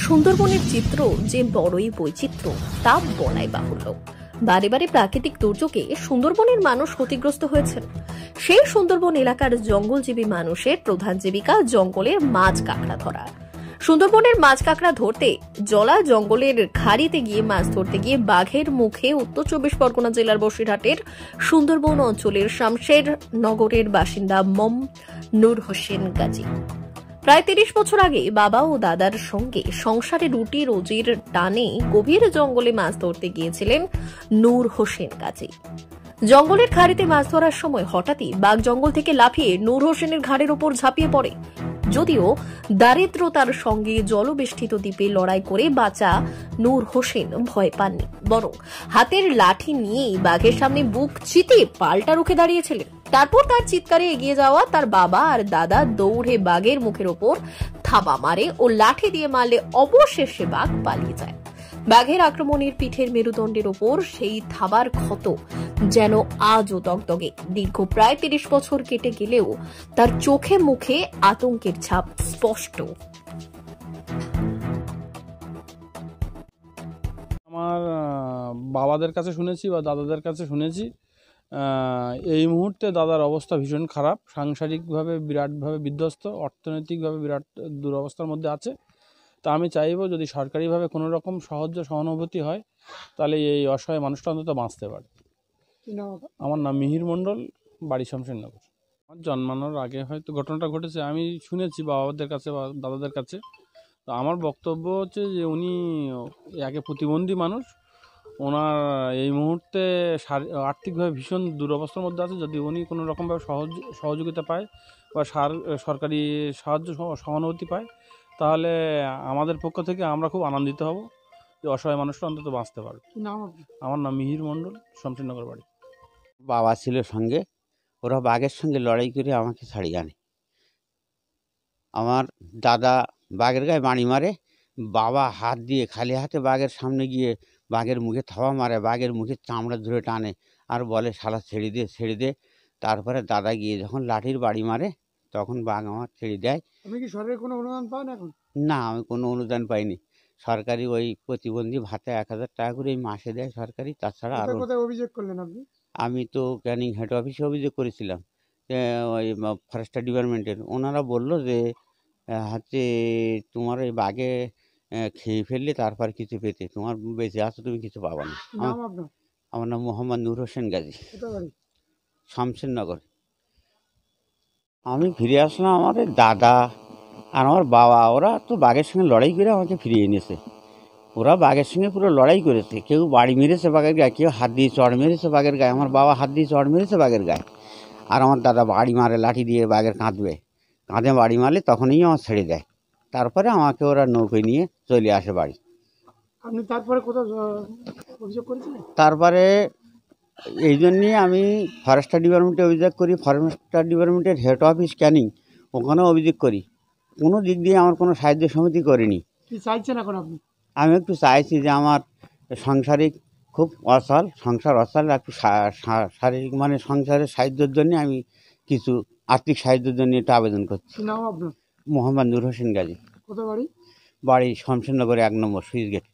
সুন্দরবনের চিত্র যে বড়ই বৈচিত্র্য তা বলাই বাহুল্য। বারে বারে প্রাকৃতিক দুর্যোগে সুন্দরবনের মানুষ ক্ষতিগ্রস্ত হয়েছেন। সেই সুন্দরবন এলাকার জঙ্গলজীবী মানুষের প্রধান জীবিকা জঙ্গলের মাছ কাঁকড়া ধরা। সুন্দরবনের মাছ কাঁকড়া ধরতে জলা জঙ্গলের খাড়িতে গিয়ে মাছ ধরতে গিয়ে বাঘের মুখে উত্তর 24 পরগনা জেলার বসিরহাটের সুন্দরবন অঞ্চলের শামশের নগরের বাসিন্দা মম নূর হোসেন গাজী। প্রায় 30 বছর আগে বাবা ও দাদার সঙ্গে সংসারে রুটি রোজির টানে গভীর জঙ্গলে মাছ ধরতে গিয়েছিলেন নূর হোসেন গাজী। জঙ্গলের খাড়িতে মাছ ধরার সময় হঠাৎই বাঘ জঙ্গল থেকে লাফিয়ে নূর হোসেনের ঘাড়ের ওপর ঝাঁপিয়ে পড়ে। যদিও দারিদ্রতার সঙ্গে জলবেষ্টিত দ্বীপে লড়াই করে বাঁচা নূর হোসেন ভয় পাননি, বরং হাতের লাঠি নিয়েই বাঘের সামনে বুক চিতিয়ে পাল্টা রুখে দাঁড়িয়েছিলেন। তারপর তার চিৎকারে এগিয়ে যাওয়া তার বাবা আর দাদা দৌড়ে বাঘের মুখের ওপর থাবা মারে ও লাঠি দিয়ে মারলে অবশেষে বাঘ পালিয়ে যায়। বাঘের আক্রমণের পিঠের মেরুদণ্ডের ওপর সেই থাবার ক্ষত যেন আজও দগদগে। দীর্ঘ প্রায় 30 বছর কেটে গেলেও তার চোখে মুখে আতঙ্কের ছাপ স্পষ্ট। আমার বাবাদের কাছে শুনেছি বা দাদাদের কাছে শুনেছি, এই মুহূর্তে দাদার অবস্থা ভীষণ খারাপ, সাংসারিকভাবে বিরাটভাবে বিধ্বস্ত, অর্থনৈতিকভাবে বিরাট দুরবস্থার মধ্যে আছে। তা আমি চাইবো যদি সরকারিভাবে কোনো রকম সাহায্য সহানুভূতি হয় তাহলে এই অসহায় মানুষটা অন্তত বাঁচতে পারে। আমার নাম মিহির মণ্ডল, বাড়ি শামশেরনগর। আমার জন্মানোর আগে হয়তো ঘটনাটা ঘটেছে, আমি শুনেছি বাবাদের কাছে বা দাদাদের কাছে। তো আমার বক্তব্য হচ্ছে যে উনি একে প্রতিবন্ধী মানুষ, ওনার এই মুহূর্তে আর্থিকভাবে ভীষণ দুরবস্থার মধ্যে আছে। যদি উনি কোনো রকমভাবে সহযোগিতা পায় বা সরকারি সাহায্য সহানুভূতি পায় তাহলে আমাদের পক্ষ থেকে আমরা খুব আনন্দিত হব যে অসহায় মানুষটা অন্তত বাঁচতে পারবে। আমার নাম মিহির মণ্ডল, শামশেরনগর বাড়ি। বাবা ছিল সঙ্গে, ওরা বাঘের সঙ্গে লড়াই করে আমাকে ছাড়িয়ে আনে। আমার দাদা বাঘের গায়ে বাড়ি মারে, বাবা হাত দিয়ে খালি হাতে বাঘের সামনে গিয়ে বাঘের মুখে থাবা মারে, বাঘের মুখে চামড়া ধরে টানে আর বলে শালা ছেড়ে দে ছেড়ে দে। তারপরে দাদা গিয়ে যখন লাঠির বাড়ি মারে তখন বাঘ আমার ছেড়ে দেয়। আপনি কি সরকারি কোনো অনুদান পান এখন? না, আমি কোনো অনুদান পাইনি। সরকারি ওই প্রতিবন্ধী ভাতা 1000 টাকা করে এই মাসে দেয় সরকারি, তাছাড়া আর কোথায় অভিযোগ করলেন আপনি? আমি তো ক্যানিং হেড অফিসে অভিযোগ করেছিলাম, ওই ফরেস্ট ডিপার্টমেন্টের। ওনারা বললো যে হচ্ছে তোমার ওই বাঘে খেয়ে ফেললে তারপর কিছু পেতে, তোমার বেঁচে আছো তুমি কিছু পাবা না। আমার নাম মোহাম্মদ নূর হোসেন গাজী, শামশেরনগর। আমি ফিরে আসলাম, আমাদের দাদা আর আমার বাবা ওরা তো বাঘের সঙ্গে লড়াই করে আমাকে ফিরিয়ে এনেছে। ওরা বাঘের সঙ্গে পুরো লড়াই করেছে, কেউ বাড়ি মেরেছে বাঘের গায়ে, কেউ হাত দিয়ে চড় মেরেছে বাঘের গায়ে। আমার বাবা হাত দিয়ে চড় মেরেছে বাঘের গায়ে, আর আমার দাদা বাড়ি মারে লাঠি দিয়ে বাঘের কাঁধে বাড়ি মারলে তখনই আমার ছেড়ে দেয়। তারপরে আমাকে ওরা নৌকোয় নিয়ে চলে আসে বাড়ি। আপনি তারপরে কোথাও অভিযোগ করেছিলেন? তারপরে এই জন্যে আমি ফরেস্ট ডিপার্টমেন্টে অভিযোগ করি, ফরেস্ট ডিপার্টমেন্টের হেড অফিস ক্যানিং, ওখানেও অভিযোগ করি। কোনো দিক দিয়ে আমার কোনো সাহায্য সমিতি করেনি। কি চাইছেন এখন আপনি? আমি একটু চাইছি যে আমার সাংসারিক খুব অচল, সংসার অচল, একটু শারীরিক মানে সংসারের সাহায্যের জন্য আমি কিছু আর্থিক সাহায্যের জন্য একটু আবেদন করছি। নাম আপনার? মোহাম্মদ নূর হোসেন গাজী। কোথায় বাড়ি? বাড়ি শামশেরনগরে 1 নম্বর সুইচ গেট।